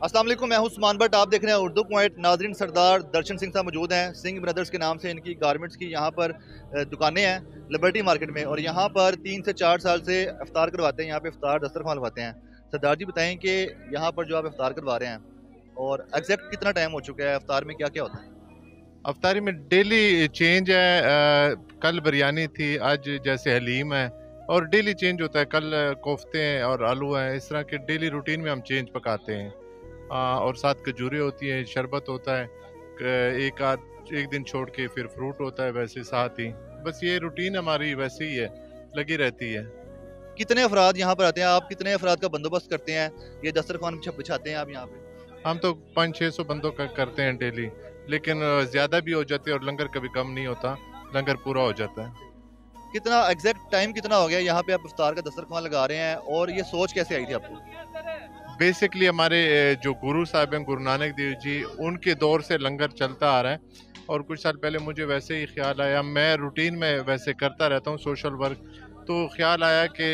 अस्सलाम वालेकुम, मैं हूं उस्मान बट। आप देख रहे हैं उर्दू पॉइंट। नाजरीन, सरदार दर्शन सिंह साहब मौजूद हैं। सिंह ब्रदर्स के नाम से इनकी गारमेंट्स की यहाँ पर दुकानें हैं लिबर्टी मार्केट में, और यहाँ पर 3 से 4 साल से इफ्तार करवाते हैं। यहाँ पे इफ्तार दस्तरखान लगवाते हैं। सरदार जी बताएं कि यहाँ पर जो आप इफ्तार करवा रहे हैं और एग्जैक्ट कितना टाइम हो चुका है, इफ्तार में क्या क्या होता है? अफ्तारी में डेली चेंज है। कल बिरयानी थी, आज जैसे हलीम है, और डेली चेंज होता है। कल कोफ्ते हैं और आलू हैं। इस तरह के डेली रूटीन में हम चेंज पकाते हैं। और साथ खजूरें होती हैं, शरबत होता है। एक दिन छोड़ के फिर फ्रूट होता है, वैसे साथ ही। बस ये रूटीन हमारी वैसे ही है, लगी रहती है। कितने अफराद यहाँ पर आते हैं? आप कितने अफराद का बंदोबस्त करते हैं? ये दस्तरखान बिछाते हैं आप यहाँ पे? हम तो 500-600 बंदों का करते हैं डेली, लेकिन ज़्यादा भी हो जाते हैं और लंगर कभी कम नहीं होता, लंगर पूरा हो जाता है। कितना एग्जैक्ट टाइम कितना हो गया यहाँ पे आप इफ्तार का दस्तरखान लगा रहे हैं, और ये सोच कैसे आई थी आपको? बेसिकली हमारे जो गुरु साहब हैं, गुरु नानक देव जी, उनके दौर से लंगर चलता आ रहा है। और कुछ साल पहले मुझे वैसे ही ख्याल आया, मैं रूटीन में वैसे करता रहता हूँ सोशल वर्क, तो ख्याल आया कि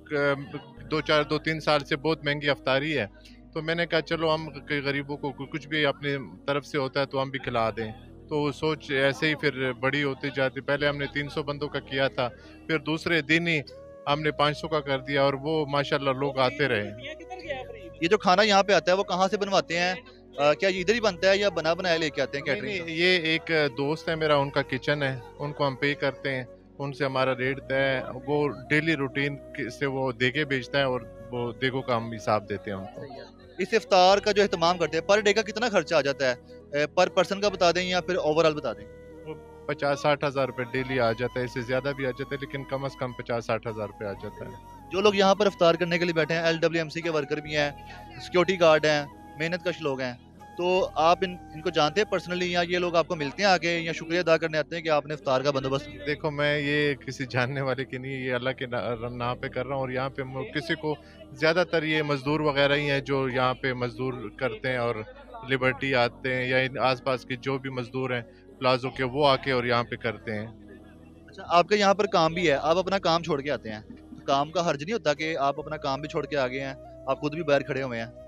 2-3 साल से बहुत महंगी अफ्तारी है। तो मैंने कहा चलो हम गरीबों को कुछ भी अपने तरफ से होता है तो हम भी खिला दें। तो सोच ऐसे ही फिर बड़ी होती जाती। पहले हमने 300 बंदों का किया था, फिर दूसरे दिन ही हमने 500 का कर दिया, और वो माशाल्लाह लोग आते रहे। ये जो खाना यहाँ पे आता है वो कहाँ से बनवाते हैं? क्या ये इधर ही बनता है या बना बनाया लेके आते हैं नहीं कैटरिंग? नहीं, ये एक दोस्त है मेरा, उनका किचन है, उनको हम पे करते हैं, उनसे हमारा रेट तय है। वो डेली रूटीन से वो देके बेचता है, और वो देखो का हम हिसाब देते हैं उनको। इस इफ्तार का जो एहतमाम करते हैं, पर डे का कितना खर्चा आ जाता है? पर पर्सन का बता दें या फिर ओवरऑल बता दें? वो 50-60 हज़ार रुपये डेली आ जाता है, इससे ज़्यादा भी आ जाता है, लेकिन कम से कम 50-60 हज़ार रुपये आ जाता है। जो लोग यहाँ पर इफ्तार करने के लिए बैठे हैं, LWMC के वर्कर भी हैं, सिक्योरिटी गार्ड हैं, मेहनत कश लोग हैं, तो आप इनको जानते हैं पर्सनली, या ये लोग आपको मिलते हैं आके, या शुक्रिया अदा करने आते हैं कि आपने इफ्तार का बंदोबस्त किया? देखो, मैं ये किसी जानने वाले की नहीं, ये अल्लाह के नाम पे कर रहा हूँ। और यहाँ पे किसी को, ज़्यादातर ये मज़दूर वगैरह ही हैं जो यहाँ पे मज़दूर करते हैं, और लिबर्टी आते हैं, या इन आसपास के जो भी मज़दूर हैं प्लाजो के, वो आके और यहाँ पे करते हैं। अच्छा, आपका यहाँ पर काम भी है, आप अपना काम छोड़ के आते हैं, तो काम का हर्ज नहीं होता कि आप अपना काम भी छोड़ के आ गए हैं, आप खुद भी बाहर खड़े हुए हैं?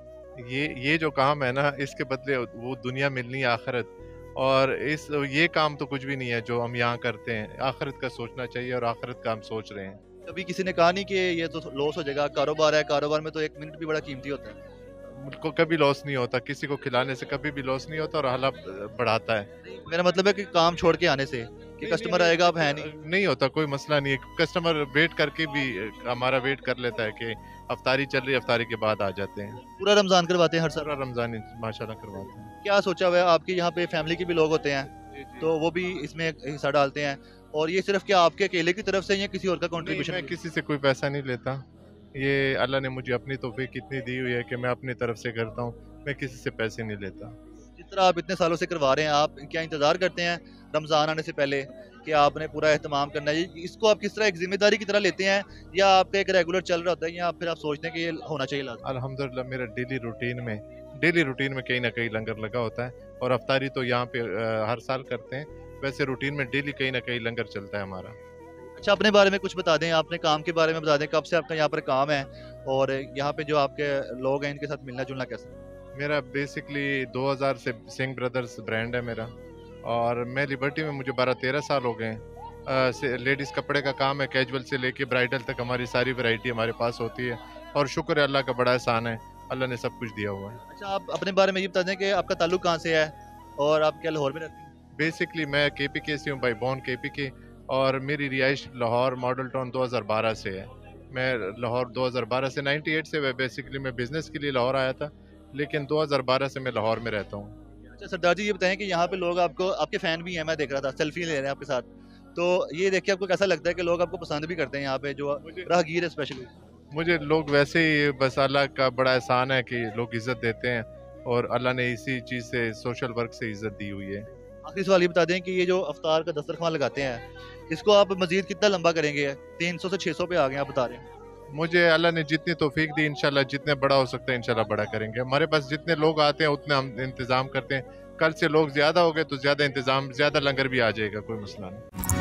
ये जो काम है ना, इसके बदले वो दुनिया मिलनी है, आखिरत। और ये काम तो कुछ भी नहीं है जो हम यहाँ करते हैं। आखिरत का सोचना चाहिए, और आखिरत का हम सोच रहे हैं। कभी किसी ने कहा नहीं कि ये तो लॉस हो जाएगा? कारोबार है, कारोबार में तो एक मिनट भी बड़ा कीमती होता है। मुझको कभी लॉस नहीं होता, किसी को खिलाने से कभी भी लॉस नहीं होता, और हालात बढ़ाता है। मेरा मतलब है कि काम छोड़ के आने से कि नहीं नहीं कस्टमर आएगा, आप है नहीं। नहीं होता, कोई मसला नहीं है। कस्टमर वेट करके भी हमारा वेट कर लेता है कि अफ्तारी चल रही है, अफ्तारी के बाद आ जाते हैं। पूरा रमजान करवाते हैं हर साल? पूरा रमजान माशाल्लाह करवाते हैं। क्या सोचा हुआ है? आपके यहाँ पे फैमिली के भी लोग होते हैं, जी जी। तो वो भी इसमें हिस्सा डालते हैं, और ये सिर्फ क्या आपके अकेले की तरफ से या किसी और का नहीं, कंट्रीब्यूशन? मैं किसी से कोई पैसा नहीं लेता। ये अल्लाह ने मुझे अपनी तौफीक इतनी दी हुई है कि मैं अपनी तरफ से करता हूँ। मैं किसी से पैसे नहीं लेता। जिस तरह आप इतने सालों से करवा रहे हैं, आप क्या इंतजार करते हैं रमजान आने से पहले कि आपने पूरा एहतमाम करना है? इसको आप किस तरह एक जिम्मेदारी की तरह लेते हैं, या आपका एक रेगुलर चल रहा होता है, या फिर आप सोचते हैं कि ये होना चाहिए लाज़मी? अल्हम्दुलिल्लाह, मेरा डेली रूटीन में कहीं ना कहीं लंगर लगा होता है। और अफ्तारी तो यहाँ पे हर साल करते हैं। वैसे रूटीन में डेली कहीं ना कहीं लंगर चलता है हमारा। अच्छा, अपने बारे में कुछ बता दें, आपने काम के बारे में बता दें, कब से आपका यहाँ पर काम है, और यहाँ पे जो आपके लोग हैं इनके साथ मिलना जुलना कैसा? मेरा बेसिकली 2000 से सिंह ब्रदर्स ब्रांड है मेरा, और मैं लिबर्टी में मुझे 12-13 साल हो गए हैं। लेडीज़ कपड़े का काम है, कैजुअल से लेके ब्राइडल तक हमारी सारी वैरायटी हमारे पास होती है। और शुक्र है, अल्लाह का बड़ा एहसान है, अल्लाह ने सब कुछ दिया हुआ है। अच्छा, आप अपने बारे में ये बता दें कि आपका ताल्लुक कहाँ से है, और आप क्या लाहौर में रहते हैं? बेसिकली मैं KPK से हूँ, बाई बॉर्न KPK, और मेरी रिहाइश लाहौर मॉडल टाउन 2012 से है। मैं लाहौर 2012 से 98 से बेसिकली मैं बिज़नेस के लिए लाहौर आया था, लेकिन 2012 से मैं लाहौर में रहता हूँ। अच्छा सरदार जी, ये बताएं कि यहाँ पे लोग आपको, आपके फ़ैन भी हैं, मैं देख रहा था, सेल्फी ले रहे हैं आपके साथ, तो ये देख के आपको कैसा लगता है कि लोग आपको पसंद भी करते हैं यहाँ पे जो राहगीर है स्पेशली? मुझे लोग वैसे ही, बस अल्लाह का बड़ा एहसान है कि लोग इज़्ज़त देते हैं, और अल्लाह ने इसी चीज़ से, सोशल वर्क से इज़्ज़त दी हुई है। आखिरी सवाल ये बता दें कि ये जो अफ्तार का दस्तरखान लगाते हैं, इसको आप मजीद कितना लंबा करेंगे? 300 से 600 पे आ गए आप बता रहे हैं। मुझे अल्लाह ने जितनी तौफीक दी, इंशाल्लाह जितने बड़ा हो सकता है इंशाल्लाह बड़ा करेंगे। हमारे पास जितने लोग आते हैं उतने हम इंतज़ाम करते हैं। कल से लोग ज़्यादा हो गए तो ज़्यादा इंतज़ाम, ज़्यादा लंगर भी आ जाएगा, कोई मसला नहीं।